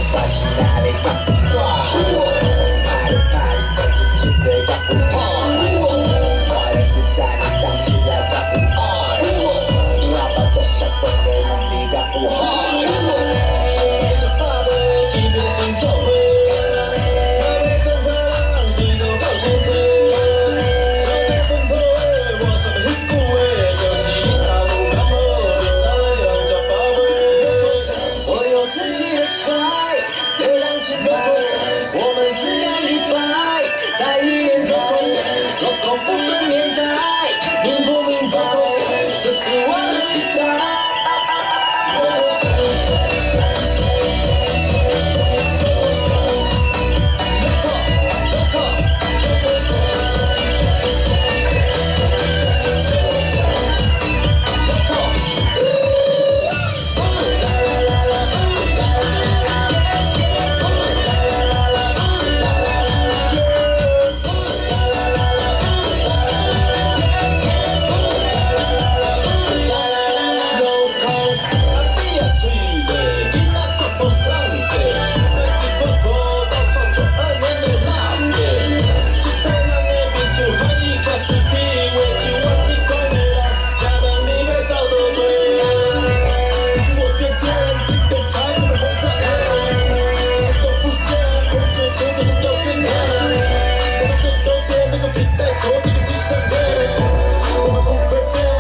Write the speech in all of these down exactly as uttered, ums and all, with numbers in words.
大是哪里甲有耍？拍了拍你三十七个甲有拍，带人不在你当起来甲有爱，喇叭到下班的人你甲有海。这爸爸一边心照会，台北真快人是做到现在，少年奔跑的我什么迄句话，就是你若有刚好，就来让这宝贝。我有自己的帅，别让现在，我们只干一百，带一年代，落空不分年代，明不明白？这是我的时代。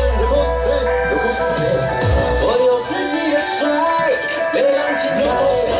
我有自己的帅，别让其他。